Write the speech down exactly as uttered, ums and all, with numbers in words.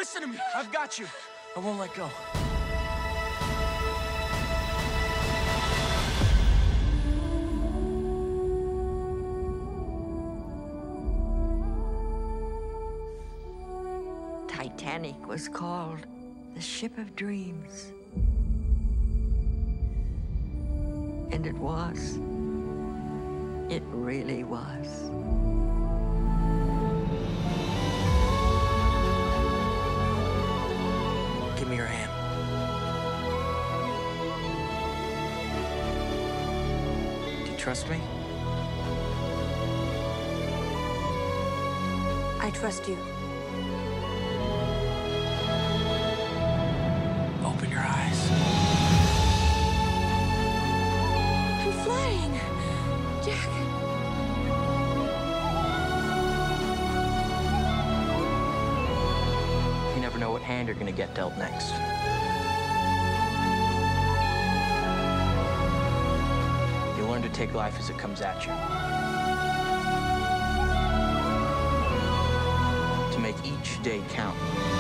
Listen to me. I've got you. I won't let go. Titanic was called the ship of dreams. And it was. It really was. Give me your hand. Do you trust me? I trust you. Open your eyes. I'm flying. Jack. You never know what hand you're gonna get dealt next. You learn to take life as it comes at you. To make each day count.